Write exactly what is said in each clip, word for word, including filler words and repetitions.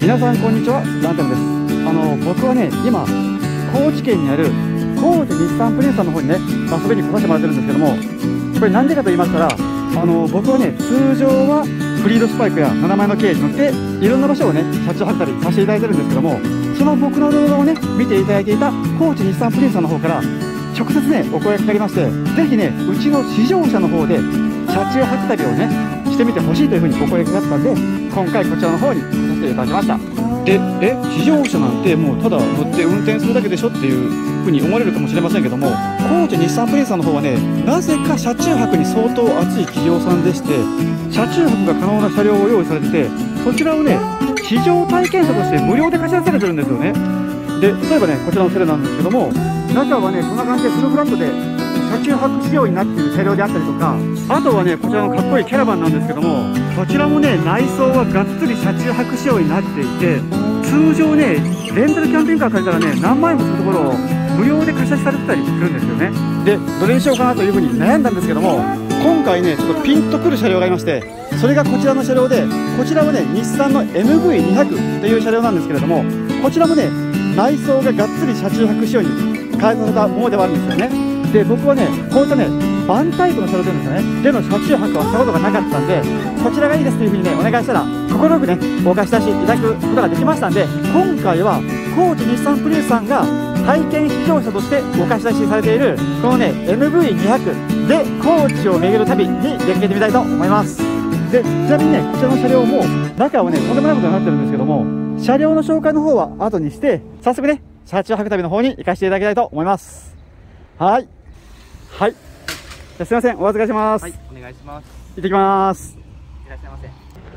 皆さんこんにちは、ランタムです。あの僕はね、今高知県にある高知日産プリンスさんの方にね、遊びに来させてもらってるんですけども、これなんでかと言いましたら、あの僕はね、通常はブリードスパイクやななまいの軽に乗っていろんな場所をね、車中泊旅させていただいてるんですけども、その僕の動画をね、見ていただいていた高知日産プリンスさんの方から直接ね、お声がかかりまして、ぜひね、うちの試乗車の方で車中泊旅をね、してみてほしいというふうにお声がかかったんで、今回こちらの方に来させていただきました。で、え、試乗車なんてもうただ乗って運転するだけでしょっていうふうに思われるかもしれませんけども、高知日産プリンスさんの方はね、なぜか車中泊に相当熱い企業さんでして、車中泊が可能な車両を用意されてて、そちらをね、試乗体験車として無料で貸し出されてるんですよね。で、例えばね、こちらのセレなんですけども、中はね、こんな感じでフルフラットで車中泊仕様になっている車両であったりとか、あとはね、こちらのかっこいいキャラバンなんですけども、こちらもね、内装はがっつり車中泊仕様になっていて、通常ね、レンタルキャンピングカー借りたらね、何万円もするところを無料で貸し出しされてたりするんですよね。で、どれにしようかなというふうに悩んだんですけども、今回ね、ちょっとピンとくる車両がありまして、それがこちらの車両で、こちらはね、日産の エムブイにひゃく という車両なんですけれども、こちらもね、内装ががっつり車中泊仕様に開発されたものではあるんですよね。で、僕はね、こういったね、バンタイプの車両というんですかね、での車中泊はしたことがなかったんで、こちらがいいですというふうにね、お願いしたら、快くね、お貸し出しいただくことができましたんで、今回は、高知日産プリンスさんが体験試乗車としてお貸し出しされている、このね、エムブイにひゃく で高知を巡る旅に出かけてみたいと思います。で、ちなみにね、こちらの車両も、中はね、とんでもないことになってるんですけども、車両の紹介の方は後にして、早速ね、車中泊旅の方に行かせていただきたいと思います。はい。はい。じゃあすいません、お預かりします。 はい、お願いします。 行ってきます。 いらっしゃいま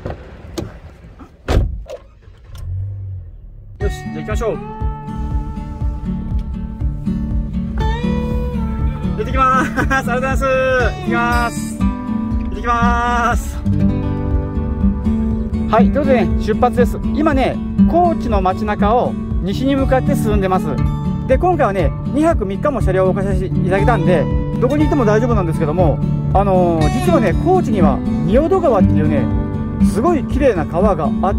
せ。 よし、じゃあ行きましょう。行ってきまーす。ありがとうございます。行ってきます。行ってきまーす。はい、ということでね、出発です。今ね、高知の街中を西に向かって進んでます。で、今回はね、にはくみっかも車両をお貸し出しいただけたんで、どこに行っても大丈夫なんですけども、あのー、実はね、高知には仁淀川っていうね、すごい綺麗な川があって、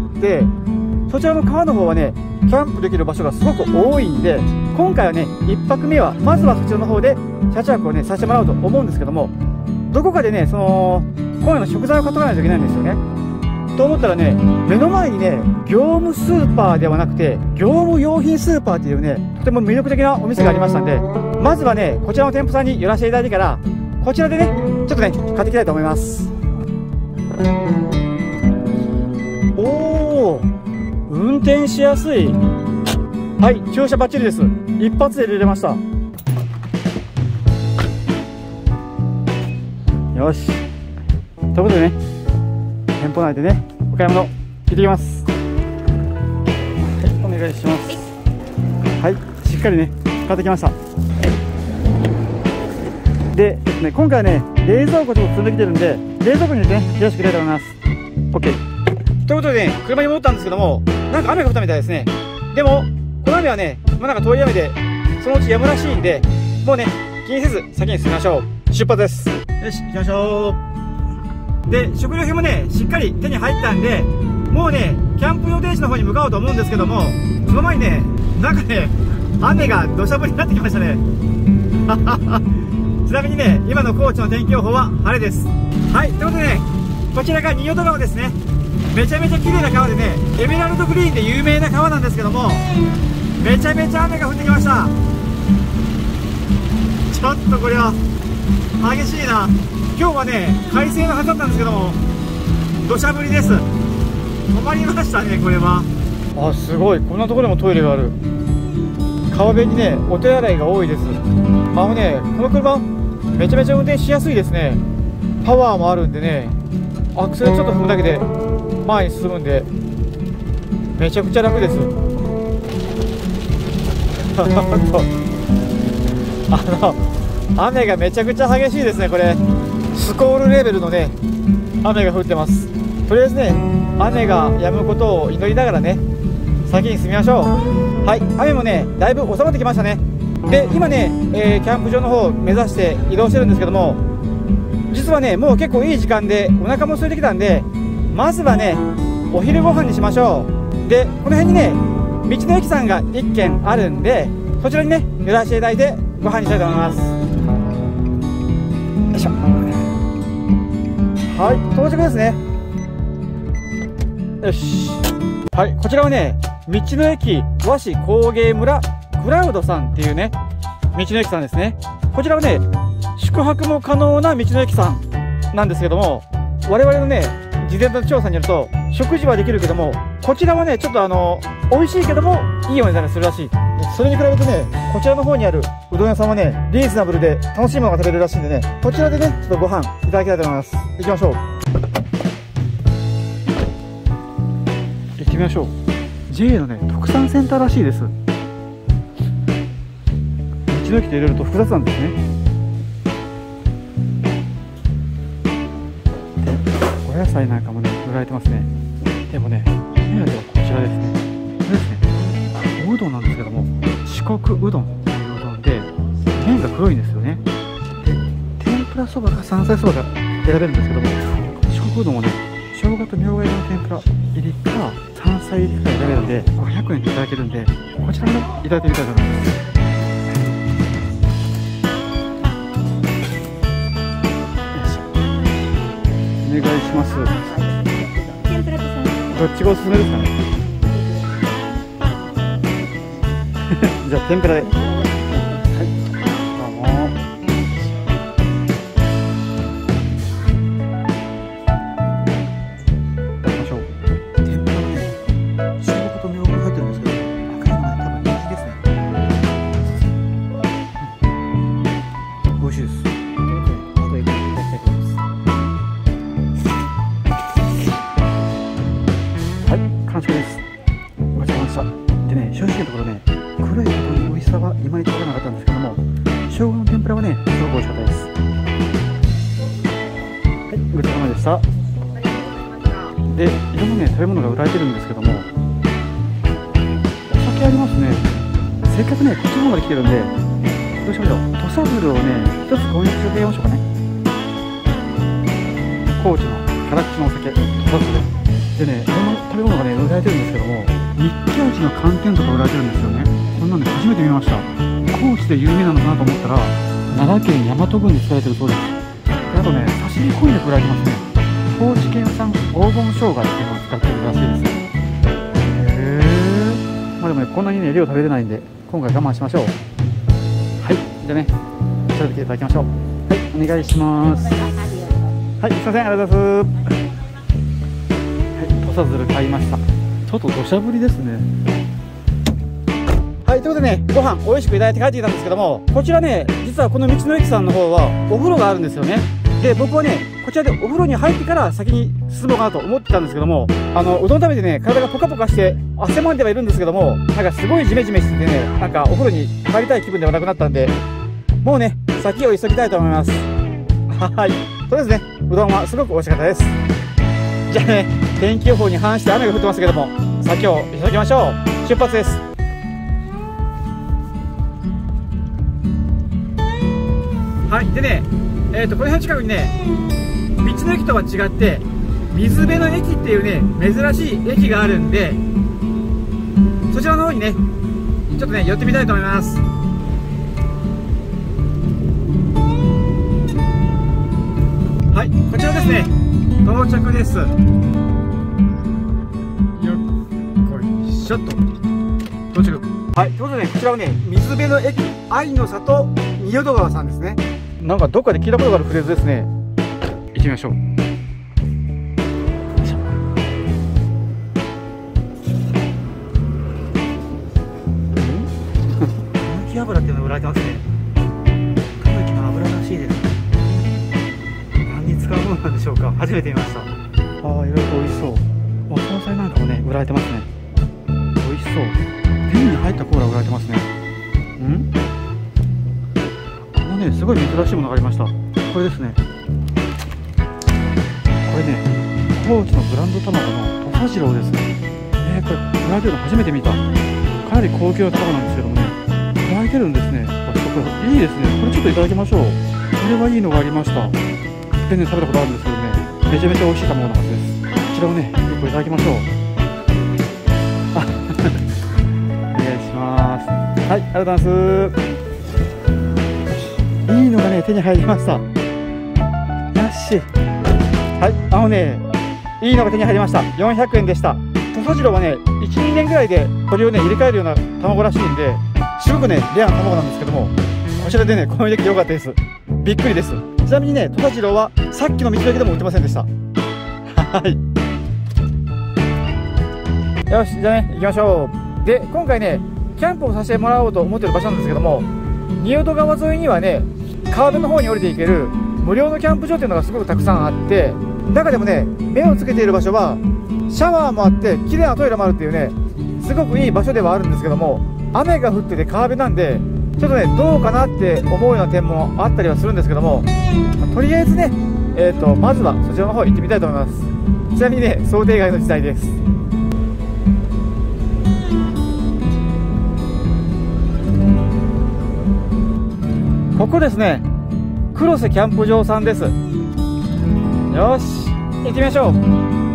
そちらの川の方はね、キャンプできる場所がすごく多いんで、今回はね、いっぱくめは、まずはそちらの方で車中泊をね、させてもらおうと思うんですけども、どこかでね、その、今夜の食材を買っとかないといけないんですよね。と思ったらね、目の前にね、業務スーパーではなくて、業務用品スーパーっていうね、とても魅力的なお店がありましたんで、まずはね、こちらの店舗さんに寄らせていただいてから、こちらでね、ちょっとね、買っていきたいと思います。おー、運転しやすい。はい、駐車バッチリです。一発で入れました。よし。ということでね、店舗内でね、お買い物行ってきます。はい、お願いします。はい、しっかりね、買ってきました。で、えっとね、今回はね、冷蔵庫ちょっと積んできてるんで、冷蔵庫に入れてね、よろしくいきたいと思います。OK。ということでね、車に戻ったんですけども、なんか雨が降ったみたいですね。でも、この雨はね、まあ、なんか遠い雨で、そのうち止むらしいんで、もうね、気にせず先に進みましょう。出発です。よし、行きましょう。で、食料品もね、しっかり手に入ったんで、もうね、キャンプ予定地の方に向かおうと思うんですけども、その前にね、なんかね、雨が土砂降りになってきましたね。ちなみにね、今の高知の天気予報は晴れです。はい、ということでね、こちらが仁淀川ですね。めちゃめちゃ綺麗な川でね、エメラルドグリーンで有名な川なんですけども、めちゃめちゃ雨が降ってきました。ちょっとこれは、激しいな。今日はね、快晴のはずだったんですけども、土砂降りです。困りましたね、これは。あ、すごい。こんなところにもトイレがある。川辺にね、お手洗いが多いです。あのね、この車、めちゃめちゃ運転しやすいですね。パワーもあるんでね、アクセルちょっと踏むだけで前に進むんで、めちゃくちゃ楽です。あの、雨がめちゃくちゃ激しいですね、これ。スコールレベルのね、雨が降ってます。とりあえずね、雨が止むことを祈りながらね、先に進みましょう。はい、雨もね、だいぶ収まってきましたね。で、今ね、えー、キャンプ場の方を目指して移動してるんですけども、実はね、もう結構いい時間で、お腹も空いてきたんで、まずはね、お昼ご飯にしましょう。 でこの辺にね道の駅さんがいっけんあるんで、そちらにね寄らせていただいてご飯にしたいと思います。よいしょ。はい、到着ですね。よし。はい、こちらはね道の駅和紙工芸村クラウドさんっていうね道の駅さんですね。こちらはね宿泊も可能な道の駅さんなんですけども、我々のね事前の調査によると食事はできるけども、こちらはねちょっとあの美味しいけどもいいお値段にするらしい。それに比べてねこちらの方にあるうどん屋さんはねリーズナブルで楽しいものが食べれるらしいんでね、こちらでねちょっとご飯いただきたいと思います。行きましょう。行ってみましょう。 ジェイエー のね特産センターらしいです。道の駅っていろいろと複雑なんですね。お野菜なんかもね売られてますね。でもね目当てはこちらですね。これですね、おうどんなんですけども四国うどんっていううどんで麺が黒いんですよね。で天ぷらそばか山菜そばが選べるんですけども、四国うどんはね生姜とみょうが入りの天ぷら入りか山菜入りか選べるんでごひゃくえんでいただけるんで、こちらもねいただいてみたいと思います。お願いします。どっちがおすすめですかね。じゃあ天ぷらで。はい。どうも。食べましょう。天ぷらね、生姜とみょうがが入ってるんですけど、赤いのがね多分人気ですね。美味しいです。あといくらいただきたいと思います。完食です。ごちそうさまでした。でね、正直なところね、黒いうどんの美味しさはいまいちわからなかったんですけども、生姜の天ぷらはね、すごく美味しかったです。はい、ごちそうさまでした。で、いろんなね、食べ物が売られてるんですけども、お酒ありますね。せっかくね、こっちの方まで来てるんで、どうしましょう。土佐鶴をね、一つ購入してあげましょうかね。高知の辛口のお酒、土佐鶴。でね、いろんな食べ物がね売られてるんですけども、日記味の寒天とか売られてるんですよね。こんなの初めて見ました。高知で有名なのかなと思ったら奈良県大和郡に使われてるそうです。であとね刺身こんにゃく売られてますね。高知県産黄金生姜っていうのを使ってるらしいです。へえ。まあでもねこんなにね量食べれないんで今回我慢しましょう。はい、じゃあねいただいていただきましょう。はい、お願いします。はい、すいません、ありがとうございます。土佐鶴買いました。ちょっと土砂降りですね。はい、ということでね、ご飯美味しくいただいて帰ってきたんですけども、こちらね、実はこの道の駅さんの方はお風呂があるんですよね。で、僕はね、こちらでお風呂に入ってから先に進もうかなと思ってたんですけども、あの、うどん食べてね、体がポカポカして汗もんではいるんですけども、なんかすごいジメジメしててね、なんかお風呂に入りたい気分ではなくなったんで、もうね、先を急ぎたいと思います。はい。とりあえずね、うどんはすごく美味しかったです。じゃあね、天気予報に反して雨が降ってますけども、先を急ぎましょう。出発です。はい、でね、えーとこの辺近くにね、道の駅とは違って水辺の駅っていうね珍しい駅があるんで、そちらの方にねちょっとね寄ってみたいと思います。はい、こちらですね、到着です。よっこいしょっと到着。はい、ということで、ね、こちらはね水辺の駅愛の里仁淀川さんですね。なんかどっかで聞いたことがあるフレーズですね。行ってみましょう。小麦油っていうのが売られてますね。小麦の油らしいです。何に使うものなんでしょうか。初めて見ました。ああ、いろいろと美味しそう。お惣菜なんかもね売られてますね。美味しそう。瓶に入ったコーラ売られてますね。んこのねすごい珍しいものがありました。これですね。これね高知のブランド卵の土佐次郎です。えー、これ売られてるの初めて見た。かなり高級な卵なんですけどもね売られてるんですね。あ、ちょっとこれいいですね。これちょっといただきましょう。これはいいのがありました。全然食べたことあるんですけどね、めちゃめちゃ美味しい卵のはずです。こちらをね、結構いただきましょう。 はい、ありがとうございます。いいのがね、手に入りました。よし。はい、あのね、いいのが手に入りました。よんひゃくえんでした。土佐ジローはね、いち、にねんぐらいでこれをね、入れ替えるような卵らしいんで、すごくね、レアな卵なんですけども、こちらでね、購入できてよかったです。びっくりです。ちなみにね、土佐ジローはさっきの道の駅でも売ってませんでした。はい。よし、じゃあね、行きましょう。で、今回ね、キャンプをさせてもらおうと思ってる場所なんですけども、仁淀川沿いにはね、川辺の方に降りていける無料のキャンプ場っていうのがすごくたくさんあって、中でもね、目をつけている場所はシャワーもあって綺麗なトイレもあるっていうね、すごくいい場所ではあるんですけども、雨が降ってて川辺なんでちょっとね、どうかなって思うような点もあったりはするんですけども、まあ、とりあえずね、えーとまずはそちらの方行ってみたいと思います。ちなみにね、想定外の事態です。ここですね、黒瀬キャンプ場さんです。よし、行ってみましょう。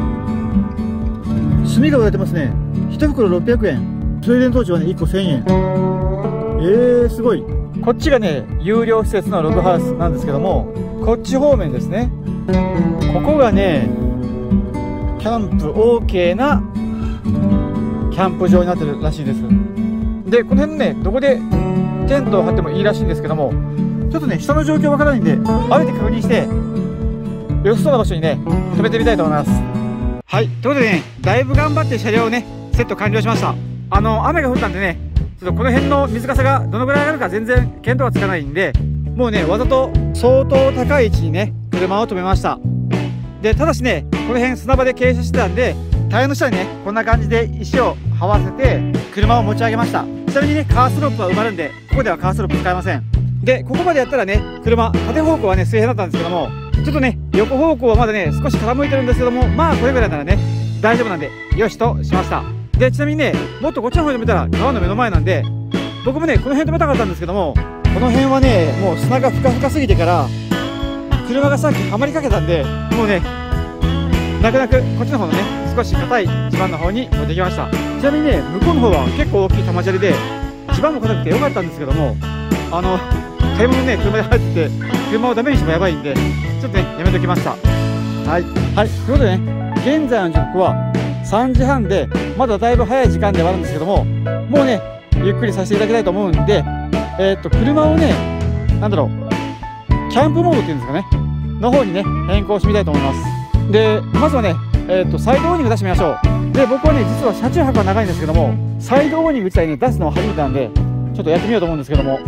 炭が売られてますね。いち袋ろっぴゃくえん、充電装置はねいっこせんえん。えー、すごい。こっちがね、有料施設のログハウスなんですけども、こっち方面ですね。ここがね、キャンプ オーケー なキャンプ場になってるらしいです。で、この辺ね、どこでテントを張ってもいいらしいんですけども、ちょっとね、下の状況わからないんで、歩いて確認して、よさそうな場所にね、止めてみたいと思います。はい、ということでね、だいぶ頑張って車両をね、セット完了しました。あの、雨が降ったんでね、ちょっとこの辺の水かさがどのぐらいあるか全然見当がつかないんで、もうね、わざと相当高い位置にね、車を止めました。で、ただしね、この辺砂場で傾斜してたんで、タイヤの下にね、こんな感じで石を這わせて、車を持ち上げました。ちなみにね、カースロープは埋まるんで、ここではカースロープ使えません。で、ここまでやったらね、車、縦方向はね、水平だったんですけども、ちょっとね、横方向はまだね、少し傾いてるんですけども、まあ、これぐらいならね、大丈夫なんで、よしとしました。で、ちなみにね、もっとこっちの方に止めたら、川の目の前なんで、僕もね、この辺止めたかったんですけども、この辺はね、もう砂がふかふかすぎてから、車がさっきはまりかけたんで、もうね、泣く泣く、こっちの方のね、少し硬い地盤の方に持ってきました。ちなみにね、向こうの方は結構大きい玉砂利で、地盤も硬くて良かったんですけども、あの、買い物ね、車で入ってて、車をダメにしてもやばいんで、ちょっとね、やめときました。はい。はい。ということでね、現在の時刻はさんじはんで、まだだいぶ早い時間ではあるんですけども、もうね、ゆっくりさせていただきたいと思うんで、えー、っと、車をね、なんだろう、キャンプモードっていうんですかね、の方にね、変更してみたいと思います。で、まずはね、えー、っと、サイドオーニング出してみましょう。で、僕はね、実は車中泊は長いんですけども、サイドオーニング自体ね、出すのは初めてなんで、ちょっとやってみようと思うんですけども。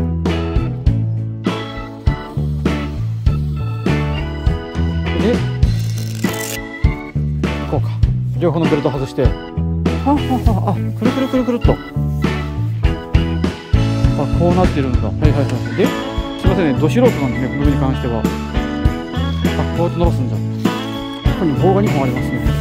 で、こうか。両方のベルト外して、ははは、あ、くるくるくるくるっと。あ、こうなってるんだ。はいはいはい。で、すいませんね、ど素人なんでね、この上に関しては。あ、こうやって伸ばすんだ。ここに棒がにほんありますね。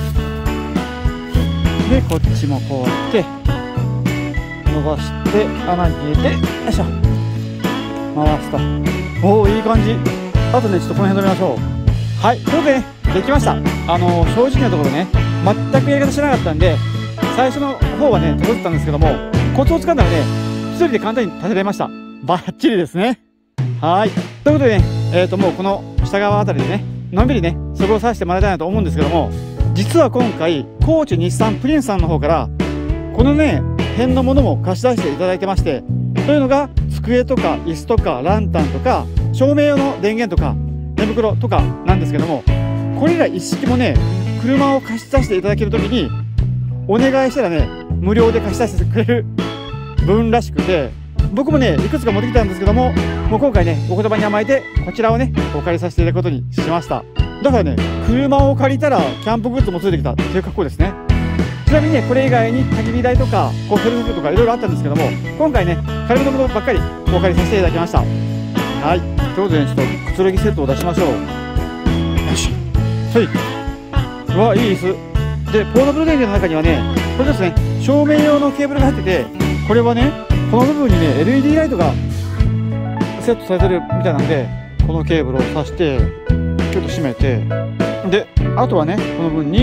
で、こっちもこうやって伸ばして穴に入れて、よいしょ、回すと。おお、いい感じ。あとね、ちょっとこの辺止めましょう。はい、ということでね、できました。あのー、正直なところね、全くやり方しなかったんで、最初の方はね、手こずったんですけども、コツをつかんだらね、一人で簡単に立てられました。バッチリですね。はい。ということでね、えっと、もうこの下側あたりでね、のんびりね、過ごさせてもらいたいなと思うんですけども、実は今回、高知日産プリンスさんの方から、このね、辺のものも貸し出していただいてまして、というのが、机とか椅子とかランタンとか、照明用の電源とか、寝袋とかなんですけども、これら一式もね、車を貸し出していただけるときに、お願いしたらね、無料で貸し出してくれる分らしくて、僕もね、いくつか持ってきたんですけども、もう今回ね、お言葉に甘えて、こちらをね、お借りさせていただくことにしました。だからね、車を借りたら、キャンプグッズもついてきたっていう格好ですね。ちなみにね、これ以外に焚き火台とか、こう、フェルトとかいろいろあったんですけども、今回ね、軽めのものばっかりお借りさせていただきました。はい。ということでね、ちょっとくつろぎセットを出しましょう。よし。はい。うわ、いい椅子。で、ポータブル電源の中にはね、これですね、照明用のケーブルが入ってて、これはね、この部分にね、エルイーディー ライトがセットされてるみたいなんで、このケーブルを挿して、ちょっと閉めて、で、あとはね、この部分に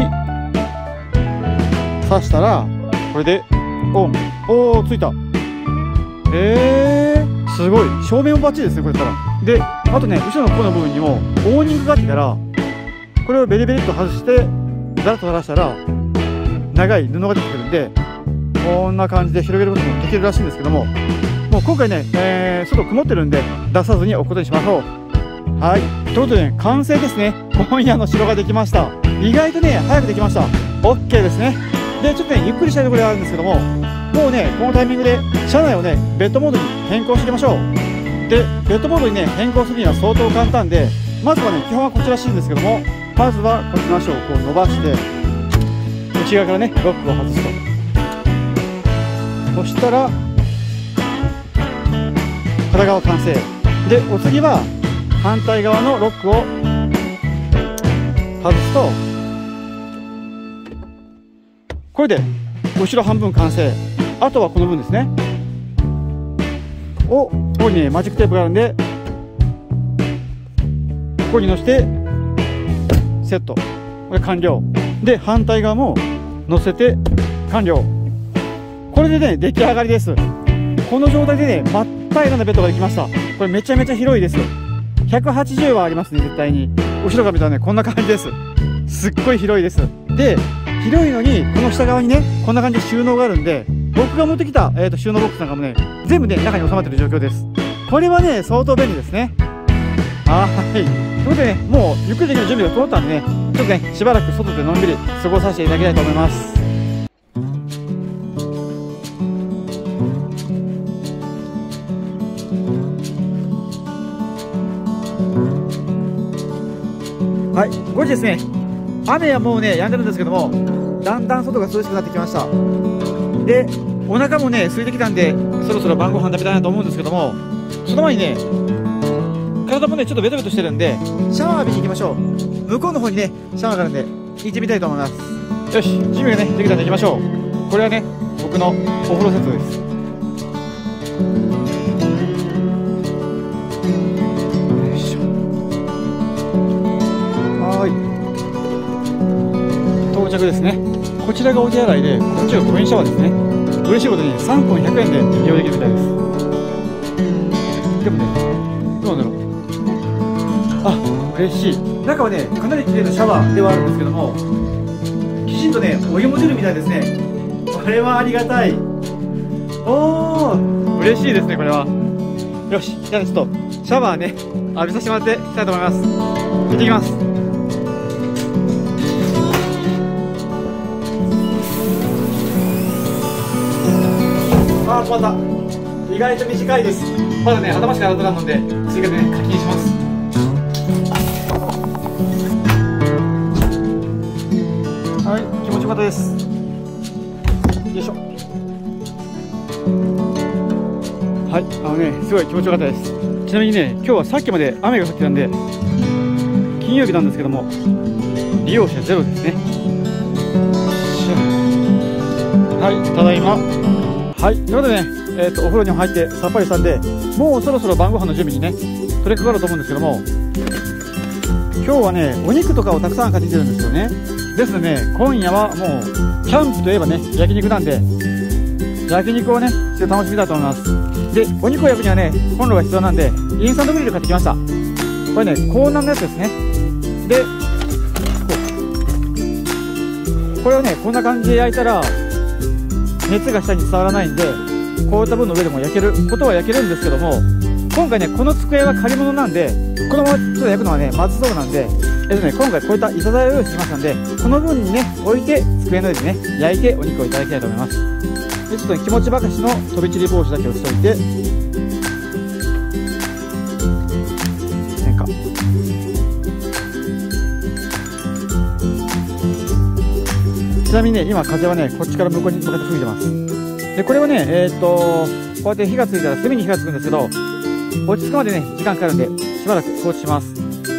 挿したら、これでオン。おー、ついた。えへえ、すごい。照明もバッチリですね、これから。で、あとね、後ろのこの部分にもオーニングがあってから、これをベリベリっと外して、ザラッと垂らしたら、長い布が出てくるんで、こんな感じで広げることもできるらしいんですけども、もう今回ね、えー、外曇ってるんで、出さずに置くことにしましょう。はい。ということで、ね、完成ですね。今夜の城ができました。意外とね、早くできました。OK ですね。で、ちょっとね、ゆっくりしたいところがあるんですけども、もうね、このタイミングで、車内をね、ベッドモードに変更していきましょう。で、ベッドモードにね、変更するには相当簡単で、まずはね、基本はこちららしいんですけども、まずはこっちの足をこう伸ばして、内側からね、ロックを外すと。そしたら、片側完成。で、お次は、反対側のロックを外すと、これで後ろ半分完成。あとはこの分ですねを、ここにねマジックテープがあるんで、ここに乗せてセット。これ完了で、反対側も乗せて完了。これでね出来上がりです。この状態でね真っ平らなベッドができました。これめちゃめちゃ広いです。ひゃくはちじゅうはありますね、絶対に。後ろから見たらねこんな感じです。すっごい広いです。で、広いのにこの下側にねこんな感じで収納があるんで、僕が持ってきた、えー、と収納ボックスなんかもね全部ね中に収まってる状況です。これはね相当便利ですね。はい。ということでね、もうゆっくりできる準備が整ったんでね、ちょっとねしばらく外でのんびり過ごさせていただきたいと思います。はい、ごじですね。雨はもうね止んでるんですけども、だんだん外が涼しくなってきました。で、お腹もね空いてきたんで、そろそろ晩ご飯食べたいなと思うんですけども、その前にね体もねちょっとベトベトしてるんで、シャワー浴びに行きましょう。向こうの方にねシャワーがあるんで行ってみたいと思います。よし、準備がねできたんで行きましょう。これはね僕のお風呂セットです。到着ですね。こちらがお手洗いで、こっちがコインシャワーですね。嬉しいことにさんぽんひゃくえんで利用できるみたいです。でもね、どうなの、あ、嬉しい。中はねかなり綺麗なシャワーではあるんですけども、きちんとねお湯も出るみたいですね。これはありがたい。おー、嬉しいですね、これは。よし、じゃあちょっとシャワーね浴びさせてもらっていきたいと思います。行ってきます。あー、また意外と短いです。まだね頭しか洗ってないので追加でね課金します。はい、気持ちよかったです。よいしょ。はい、あのねすごい気持ちよかったです。ちなみにね今日はさっきまで雨が降ってたんで、金曜日なんですけども利用者ゼロですね。はい、ただいま。はい、ということでね、えー、とお風呂にも入ってさっぱりしたんで、もうそろそろ晩ご飯の準備にね取り掛かると思うんですけども、今日はねお肉とかをたくさん買ってきてるんですよね。ですのでね、今夜はもうキャンプといえばね焼肉なんで、焼肉をねちょっと楽しみたいと思います。で、お肉を焼くにはねコンロが必要なんで、インスタントグリル買ってきました。これね高温のやつですね。で、これをねこんな感じで焼いたら熱が下に伝わらないんで、こういった分の上でも焼けることは焼けるんですけども、今回ねこの机は借り物なんで、このままちょっと焼くのはねまずそうなんで、えっとね今回こういった板材を用意しましたんで、この分にね置いて机の上でね焼いてお肉をいただきたいと思います。で、ちょっとね気持ちばかしの飛び散り防止だけをしておいて、変化。ちなみにね今風はねこっちから向こうに向かって吹いてます。で、これはねえー、っとこうやって火がついたらすぐに火がつくんですけど、落ち着くまでね時間かかるんでしばらく放置します。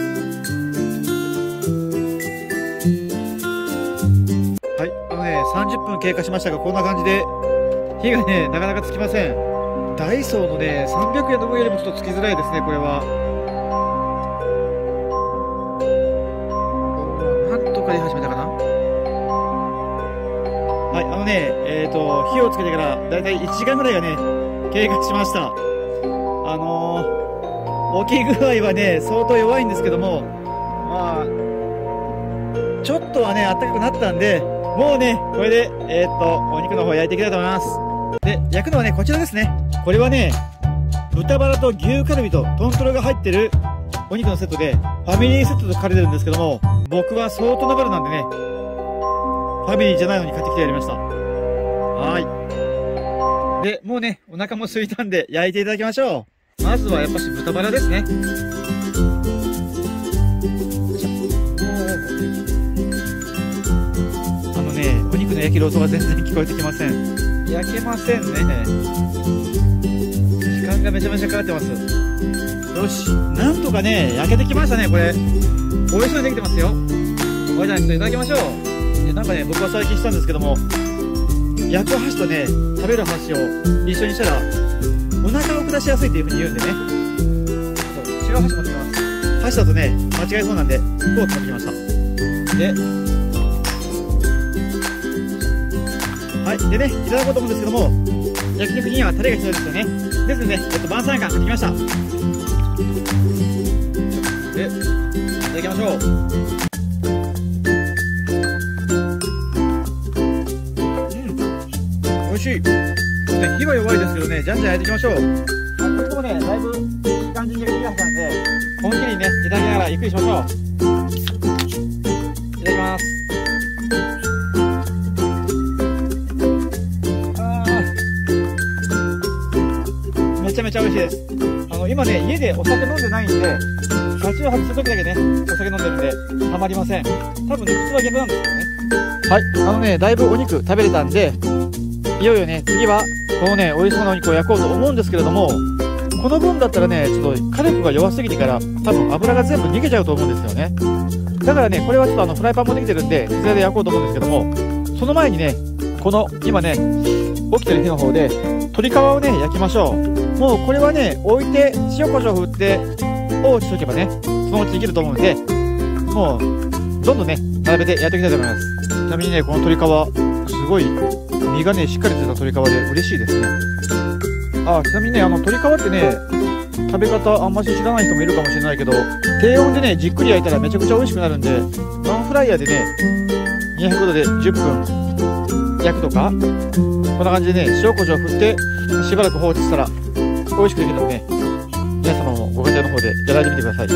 はい、あのねさんじゅっぷん経過しましたが、こんな感じで火がねなかなかつきません。ダイソーのねさんびゃくえんの分よりもちょっとつきづらいですね、これは。なんとか出始めたかな。はい、あのね、えーと、火をつけてからだいたいいちじかんぐらいがね、 経過しました。あのー、起き具合はね、相当弱いんですけども、まあ、ちょっとはね、暖かくなったんで、もうね、これで、えー、っと、お肉の方焼いていきたいと思います。で、焼くのはね、こちらですね。これはね、豚バラと牛カルビとトントロが入ってるお肉のセットで、ファミリーセットと書かれてるんですけども、僕は相当なバラなんでね、ファミリーじゃないのに買ってきてやりました。はーい。で、もうね、お腹も空いたんで焼いていただきましょう。まずはやっぱし豚バラですね。あのね、お肉の焼きる音が全然聞こえてきません。焼けませんね。時間がめちゃめちゃかかってます。よし、なんとかね、焼けてきましたね、これ。美味しそうにできてますよ。これじゃあ、ちょっといただきましょう。で、なんかね、僕は最近したんですけども、焼く箸とね、食べる箸を一緒にしたら、お腹を下しやすいっていう風に言うんでね。そう、違う箸持ってきます。箸だとね、間違えそうなんで、フォーク持ってきました。で、はい。でね、いただこうと思うんですけども、焼肉にはタレが必要ですよね。ですので、えっと、晩餐館買ってきました。で、いただきましょう。うん。美味しい。ね、火は弱いですけどね、じゃんじゃん焼いていきましょう。あ、これもね、だいぶいい感じに焼けてきましたんで、本気にね、いただきながらゆっくりしましょう。いただきます。めちゃめちゃ美味しいです。あの、今ね、家でお酒飲んでないんで、車中泊するときだけね、お酒飲んでるんで、たまりません。多分ね、普通は逆なんですけどね。はい。あのね、だいぶお肉食べれたんで、いよいよね、次は、このね、美味しそうなお肉を焼こうと思うんですけれども、この分だったらね、ちょっと火力が弱すぎてから、多分油が全部逃げちゃうと思うんですよね。だからね、これはちょっとあの、フライパンもできてるんで、それで焼こうと思うんですけども、その前にね、この、今ね、起きてる火の方で、鶏皮をね、焼きましょう。もうこれはね、置いて、塩コショウ振って、放置しとけばね、そのうちできると思うんで、もう、どんどんね、並べてやっていきたいと思います。ちなみにね、この鶏皮、すごい、身がね、しっかりついた鶏皮で嬉しいですね。あ、ちなみにね、あの、鶏皮ってね、食べ方あんまし知らない人もいるかもしれないけど、低温でね、じっくり焼いたらめちゃくちゃ美味しくなるんで、ノンフライヤーでね、にひゃくどでじゅっぷん焼くとか、こんな感じでね、塩コショウ振って、しばらく放置したら、美味しくできるのでね、皆様もご家庭の方でやられてみてください。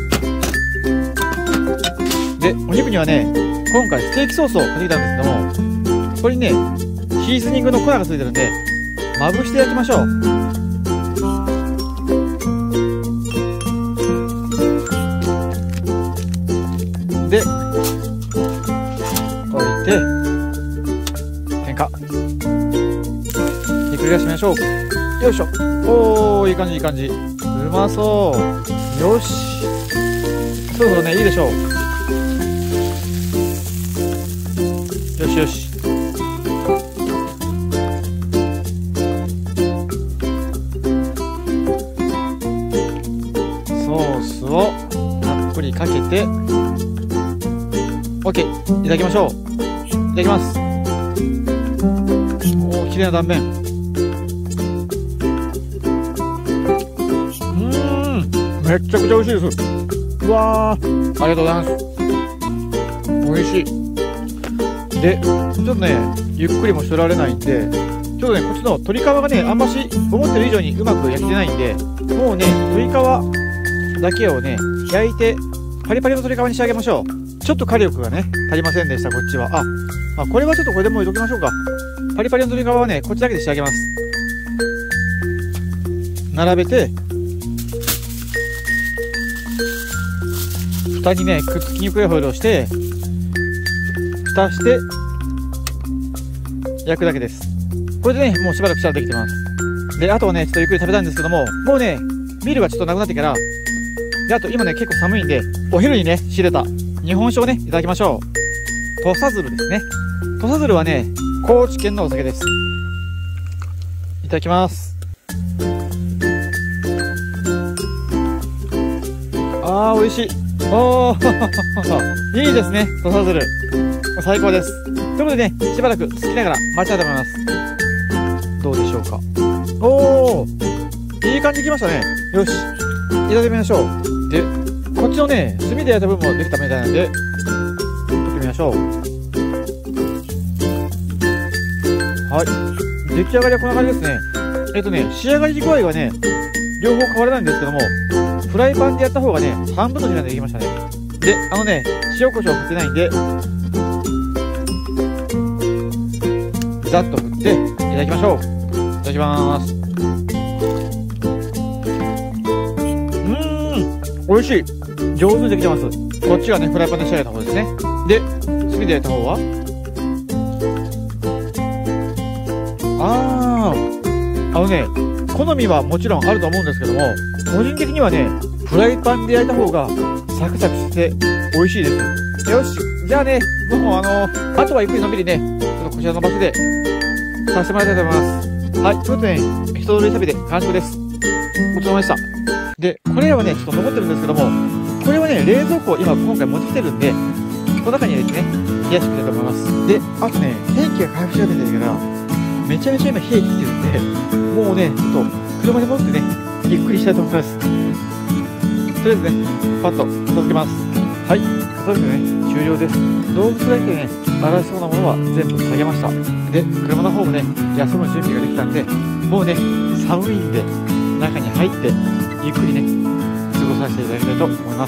で、お肉にはね、今回ステーキソースを買ってきたんですけども、ここにね、シーズニングの粉がついてるんで、まぶして焼きましょう。で、置いて、点火。ひっくり返しましょう。よいしょ。おー、いい感じ、いい感じ。うまそう。よし。そろそろね、いいでしょう。よしよし。ソースをたっぷりかけて、OK。いただきましょう。いただきます。おー、綺麗な断面。めっちゃくちゃ美味しいです。うわー、ありがとうございます。美味しい。で、ちょっとね、ゆっくりもしてられないんで、ちょっとね、こっちの鶏皮がね、あんまし思ってる以上にうまく焼けてないんで、もうね、鶏皮だけをね、焼いて、パリパリの鶏皮に仕上げましょう。ちょっと火力がね、足りませんでした、こっちは。あ、まあ、これはちょっとこれでもう置いときましょうか。パリパリの鶏皮はね、こっちだけで仕上げます。並べて、蓋にね、くっつきにくいホイルをして、蓋して焼くだけです。これでね、もうしばらくしたらできてます。で、あとはね、ちょっとゆっくり食べたいんですけども、もうね、ビールがちょっとなくなってから、で、あと今ね、結構寒いんで、お昼にね、仕入れた日本酒をね、いただきましょう。土佐鶴ですね。土佐鶴はね、高知県のお酒です。いただきます。あー、美味しい。おーいいですね、土佐鶴。最高です。ということでね、しばらく好きながら待ちたいと思います。どうでしょうか。お感じできましたね。よし。入れてみましょう。で、こっちのね、炭で焼いた部分もできたみたいなんで、やってみましょう。はい。出来上がりはこんな感じですね。えっとね、仕上がり具合はね、両方変わらないんですけども、フライパンでやった方がね、半分の時間でできましたね。で、あのね、塩コショウ振ってないんで、ざっと振っていただきましょう。いただきまーす。うーん、美味しい。上手にできてます。こっちがね、フライパンで仕上げた方ですね。で、炭で焼いた方はあー、あのね、好みはもちろんあると思うんですけども、個人的にはね、フライパンで焼いた方がサクサクして美味しいです。よし、じゃあね、僕もあのー、あとはゆっくりのんびりね、ちょっとこちらの場所でさせてもらいたいと思います。はい、ということでね、一通り旅で完食です。ごちそうさまでした。で、これらはね、ちょっと残ってるんですけども、これはね、冷蔵庫を今今回持ってきてるんで、この中に入れてね、冷やしていきたいと思います。で、あとね、兵器が回復し始めてるから、めちゃめちゃ今兵器来てるんで、もうね、ちょっと車に戻ってね、ゆっくりしたいと思います。とりあえずね、パッと片付けます。はい、片付けね、終了です。動物だけね、洗いそうなものは全部下げました。で、車の方もね、休む準備ができたんで、もうね、寒いんで、中に入って、ゆっくりね、過ごさせていただきたいと思います。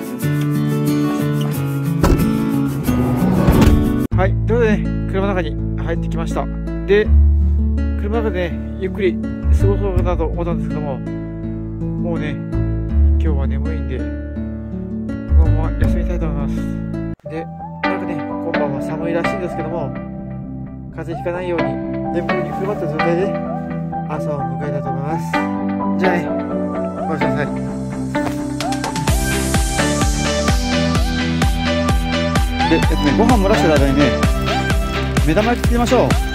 はい、ということでね、車の中に入ってきました。で、車の中でね、ゆっくり過ごそうかなと思ったんですけども、もうね、今日は眠いんで、このまま休みたいと思います。で、なんかね、今晩は寒いらしいんですけども、風邪ひかないように、眠りにくるまった状態で、朝を迎えたいと思います。じゃあね、おやすみなさい。で、えっとね、ご飯漏らしてる間にね、目玉焼き作りましょう。